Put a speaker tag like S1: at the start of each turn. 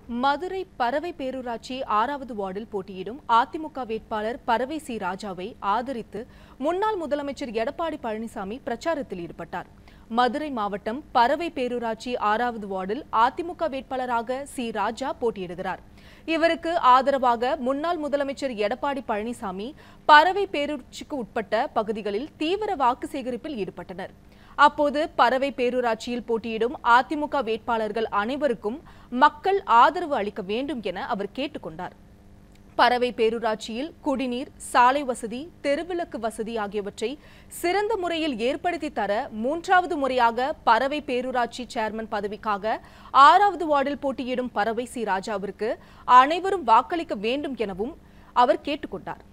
S1: மதுரை பரவை பேரூராட்சி 6வது வார்டில் போட்டியிடும் அதிமுக வேட்பாளர் பரவை சி ராஜாவை ஆதரித்து முன்னாள் முதலமைச்சர் எடப்பாடி பழனிசாமி பிரச்சாரத்தில் ஈடுபட்டார். மதுரை மாவட்டம் பரவை பேரூராட்சி 6வது வார்டில் அதிமுக வேட்பாளராக சி ராஜா போட்டியிடுகிறார். இவருக்கு ஆதரவாக முன்னாள் முதலமைச்சர் எடப்பாடி பழனிசாமி பரவை பேரூராட்சிக்கு உட்பட்ட பகுதிகளில் தீவிர வாக்கு சேகரிப்பில் ஈடுபட்டனர். அப்போது பரவை பேரூராட்சியில் போட்டியிடும் அதிமுக வேட்பாளர்கள் அனைவருக்கும் மக்கள் ஆதரவு அளிக்க வேண்டும் என அவர் கேட்டுக்கொண்டார். பரவை பேரூராட்சியில் குடிநீர், சாலை வசதி, தெருவிளக்கு வசதி ஆகியவற்றை சிறந்த முறையில் ஏற்படுத்தி தர 3வது முறையாக பரவை பேரூராட்சி சேர்மன் பதவிக்காக 6வது வார்டில் போட்டியிடும் பரவை சி ராஜாவிற்கு அனைவரும் வாக்களிக்க வேண்டும் எனவும் அவர் கேட்டுக்கொண்டார்.